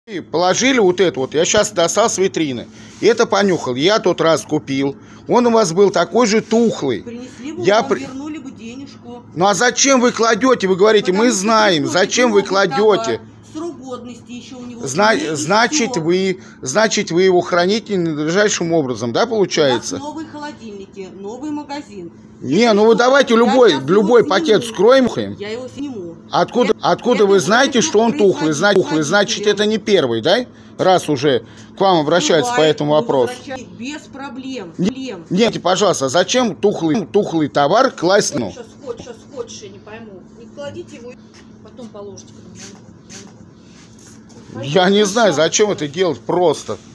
И положили вот это вот, я сейчас достал с витрины. Это понюхал, я тот раз купил. Он у вас был такой же тухлый. Принесли бы, вам вернули бы денежку. Ну а зачем вы кладете? Вы говорите, Потому мы знаем, зачем вы кладете? Срок годности еще у него. Значит, вы его храните надлежащим образом, да, получается? У нас новые холодильники, новый магазин. Не, ну вы давайте любой пакет вскроем. Я его сниму. Откуда вы знаете, что он тухлый? Значит, это не первый, да? Раз уже к вам обращаются по этому вопросу. Без проблем. Нет, пожалуйста, зачем тухлый товар класть? Ну? Сейчас хочешь, я не пойму. Не кладите его, потом положите. Я не знаю, зачем это делать просто.